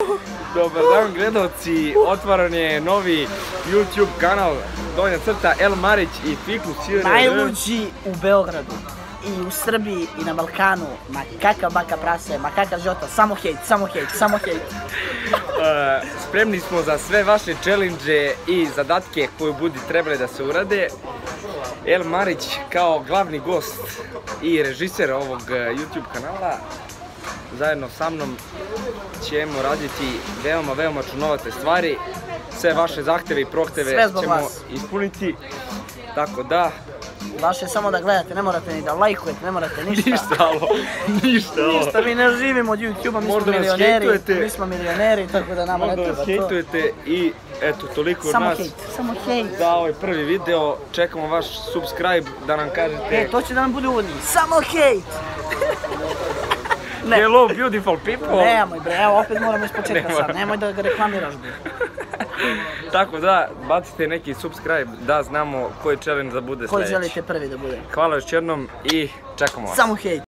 Dobar dan gledalci, otvaran je novi YouTube kanal Donja crta El Marić i Fikus JRR. Najluđi u Beogradu i u Srbiji i na Balkanu, ma kakav baka prase, ma kakav žota, samo hejt, samo hejt, samo hejt. Spremni smo za sve vaše challenge i zadatke koje budi trebali da se urade. El Marić kao glavni gost i režiser ovog YouTube kanala zajedno sa mnom ćemo raditi veoma čudnovate stvari. Sve vaše zahteve i prohteve ćemo ispuniti, tako da... Vaše samo da gledate, ne morate ni da lajkujete, ne morate ništa. Ništa, mi ne živimo od YouTube-a, mi smo milioneri, tako da nama ne treba to. Možda nas hejtujete i eto, toliko od nas. Samo hejt. Da, ovo je prvi video, čekamo vaš subscribe da nam kažete... To će da nam bude uvodni, samo hejt! Hello beautiful people! Nemoj bre, evo opet moramo ispočetka sad, nemoj da ga reklamiraš bre. Tako da, bacite neki subscribe da znamo koji challenge da bude sljedeći. Koji želite prvi da bude. Hvala još jednom i čekamo vas. Samo hejt!